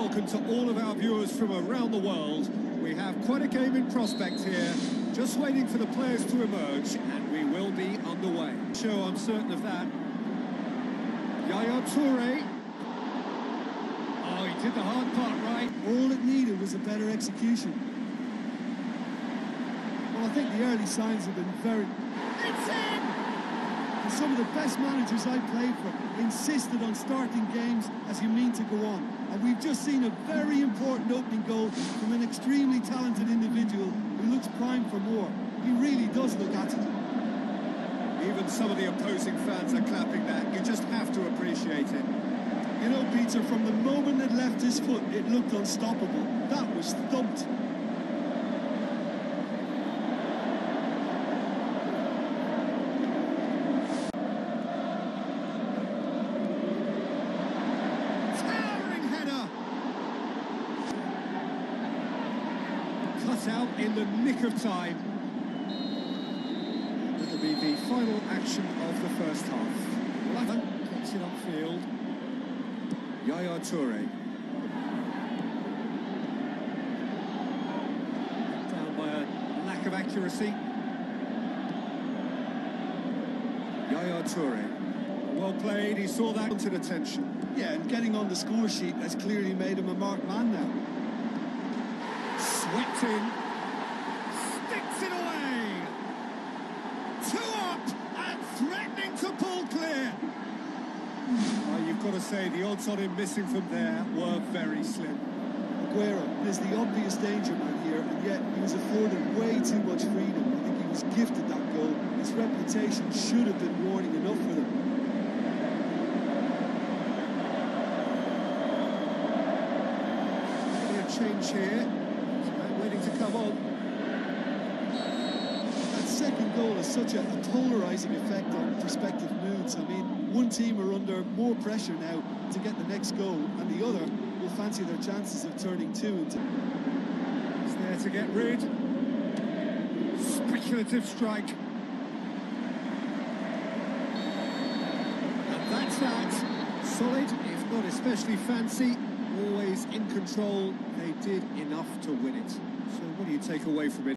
welcome to all of our viewers from around the world. We have quite a game in prospect here, just waiting for the players to emerge, and we will be underway. Sure, I'm certain of that. Yaya Toure. Oh, he did the hard part right. All it needed was a better execution. Well, I think the early signs have been very... It's in! And some of the best managers I played for insisted on starting games as you mean to go on. And we've just seen a very important opening goal from an extremely talented individual who looks primed for more. He really does look at it. Even some of the opposing fans are clapping that. You just have to appreciate it. You know, Peter, from the moment it left his foot, it looked unstoppable. That was thumped. Cut out in the nick of time. It'll be the final action of the first half. Lavin gets it upfield. Yaya Toure. Down by a lack of accuracy. Yaya Toure. Well played, he saw that, wanted attention. Yeah, and getting on the score sheet has clearly made him a marked man now. Swept in, sticks it away. 2 up and threatening to pull clear. Well, you've got to say the odds on him missing from there were very slim. Aguero is the obvious danger man here, and yet he was afforded way too much freedom. I think he was gifted that goal. His reputation should have been warning enough for them. Maybe a change here. Ready to come on. That second goal has such a polarising effect on prospective moods. I mean, one team are under more pressure now to get the next goal, and the other will fancy their chances of turning two into... He's there to get rid. Speculative strike. And that's that. Solid, if not especially fancy. Always in control. They did enough to win it. So what do you take away from it?